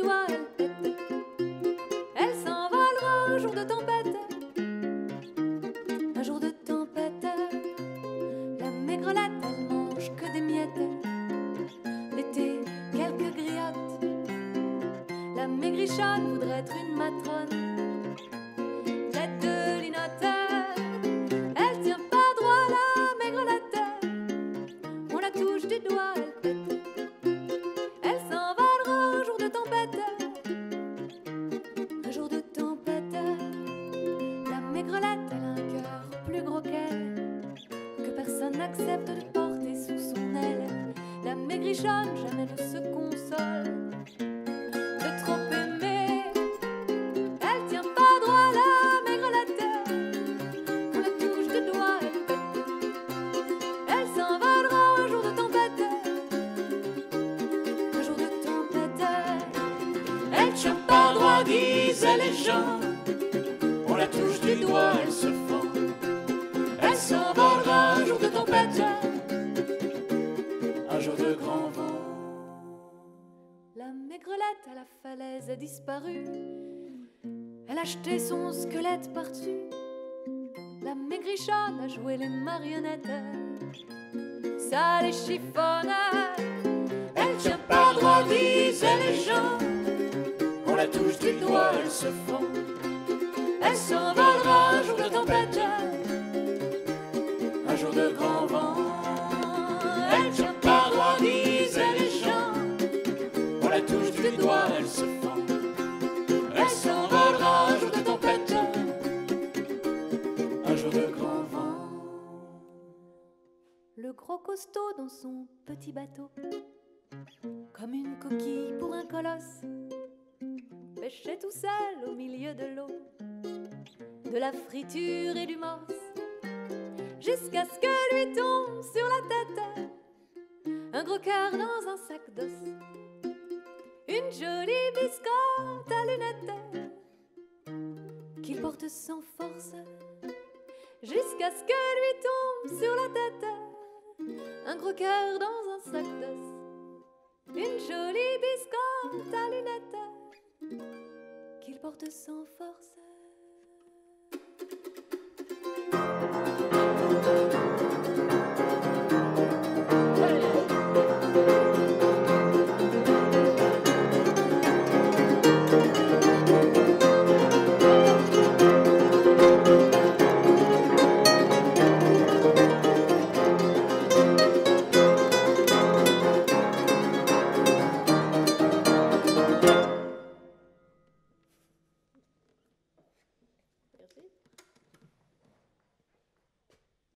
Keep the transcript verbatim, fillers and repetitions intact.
doigt, elle pète. Elle s'envolera un jour de tempête. Un jour de tempête. La maigrelette, elle mange que des miettes. L'été, quelques griottes. La maigrichonne voudrait être une matrone. Tête de linotte. Elle tient pas droit, la maigrelette. On la touche du doigt, elle pète. Elle s'envolera un jour de tempête. Un jour de tempête. La maigrelette, elle a un cœur plus gros qu'elle, que personne n'accepte de porter sous son aile. La maigrichonne jamais ne se console de trop aimer. Elle tient pas droit, la maigrelette. On la touche du doigt, elle pète. Elle s'envolera un jour de tempête. Un jour de tempête. Elle tient pas droit, disaient les gens. On la touche du doigt, elle se fend. Elle s'envolera un jour de tempête. Un jour de grand vent. La maigrelette à la falaise a disparu. Elle a jeté son squelette par-dessus. La maigrichonne a joué les marionnettes. Ça les chiffonne. Elle tient pas droit, disaient les gens. On la touche du doigt, elle se fend. Elle s'envolera un jour de tempête. Un jour de grand vent. Elle tient pas droit, disaient les gens. On la touche du doigt, elle se fend. Elle s'envolera un jour de tempête. Un jour de grand vent. Le gros costaud dans son petit bateau, comme une coquille pour un colosse, pêchait tout seul au milieu de l'eau, de la friture et du morse, jusqu'à ce que lui tombe sur la tête un gros cœur dans un sac d'os, une jolie biscotte à lunettes qu'il porte sans force, jusqu'à ce que lui tombe sur la tête un gros cœur dans un sac d'os, une jolie biscotte à lunettes qu'il porte sans force.